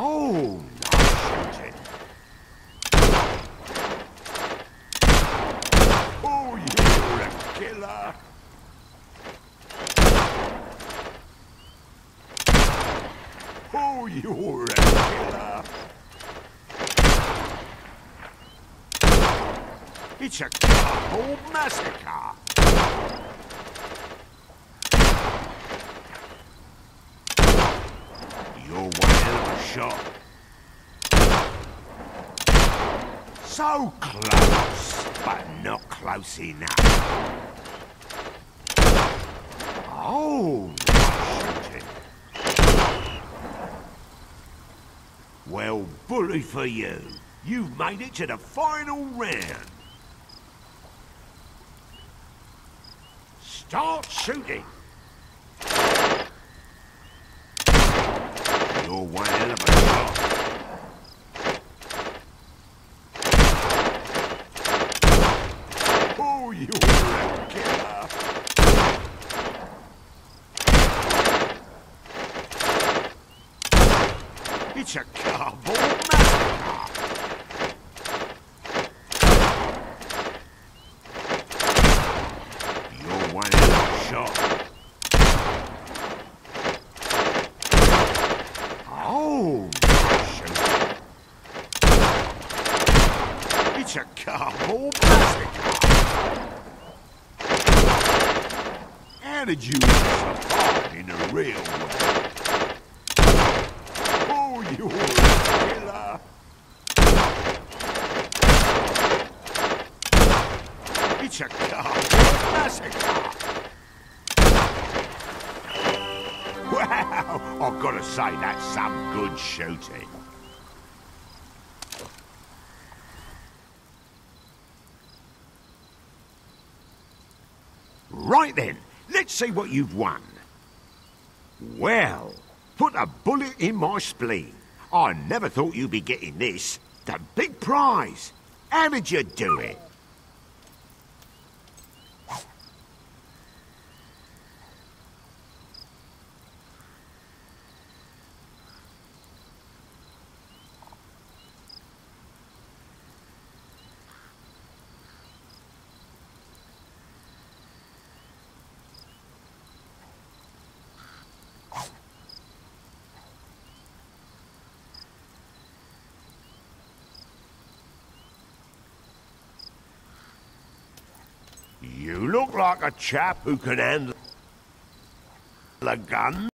Oh, nice shooting. Oh, you're a killer. Oh, you're a killer. It's a cardboard massacre. You're one hell of a shot. So close, but not close enough. Oh, nice shooting. Well, bully for you. You've made it to the final round. Start shooting. You're one hell of a shot. Oh, you're a killer. It's a cardboard massacre. You're one hell of a shot. Oh, nice. It's a cardboard massacre. How did you survive in a real way? Oh, you're a killer. It's a cardboard massacre. Wow, I've got to say that's some good shooting. Right then, let's see what you've won. Well, put a bullet in my spleen. I never thought you'd be getting this. The big prize. How did you do it? You look like a chap who can handle a gun.